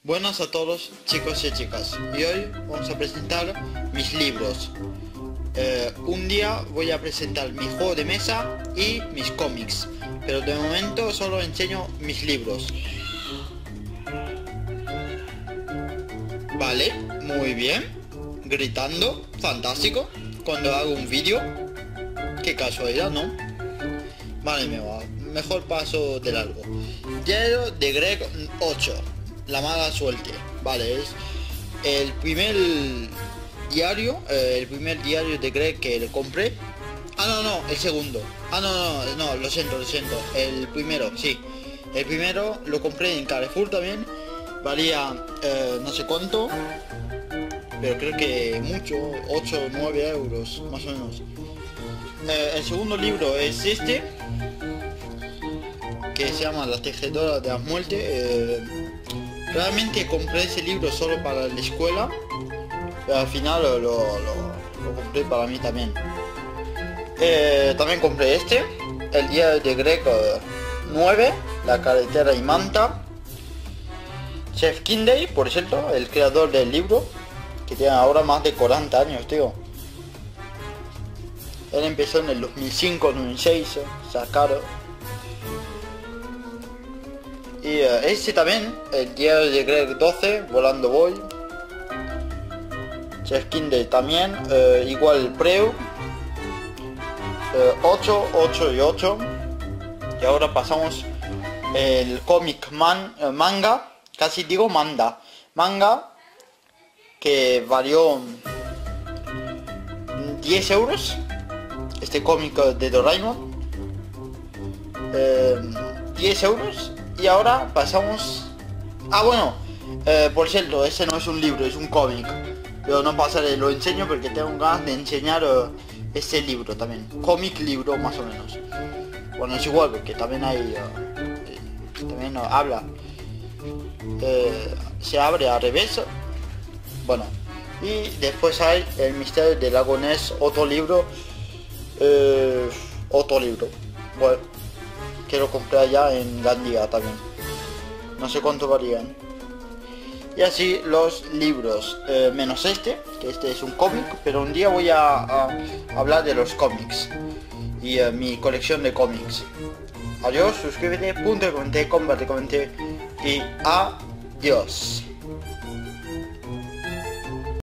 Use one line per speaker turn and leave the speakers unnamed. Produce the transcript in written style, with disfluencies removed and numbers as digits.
Buenas a todos chicos y chicas, y hoy vamos a presentar mis libros. Un día voy a presentar mi juego de mesa y mis cómics, pero de momento solo enseño mis libros. Vale, muy bien. Gritando, fantástico. Cuando hago un vídeo, qué casualidad, ¿no? Vale, mejor paso de largo. Diario de Greg 8. La mala suerte. Vale, es el primer diario de Greg que le compré. No, el segundo. No, lo siento. El primero, sí. El primero lo compré en Carrefour también. Valía no sé cuánto, pero creo que mucho, 8 o 9 euros más o menos. El segundo libro es este, que se llama La tejedora de la muerte. Realmente compré ese libro solo para la escuela, pero al final lo compré para mí también. También compré este, el diario de Greg 9, La carretera y manta. Jeff Kinsey, por cierto, el creador del libro, que tiene ahora más de 40 años, tío. Él empezó en el 2005, 2006, sacaron. Y este también, el diario de Greg 12, Volando Voy. Jeff Kinsey también, igual el Preu. 8 y 8. Y ahora pasamos el cómic manga, casi digo manga, que valió 10 euros. Este cómic de Doraemon. 10 euros. Y ahora pasamos... por cierto, ese no es un libro, es un cómic. Pero no pasaré, lo enseño porque tengo ganas de enseñar este libro también. Cómic libro más o menos. Bueno, es igual porque también hay... también habla. Se abre al revés. Bueno. Y después hay El misterio del lago Ness, otro libro. Bueno, que lo compré allá en Gandía también. No sé cuánto varían. Y así los libros, menos este, que este es un cómic, pero un día voy a hablar de los cómics y mi colección de cómics. Adiós, suscríbete, punto de comenté, comparte, comenté y adiós.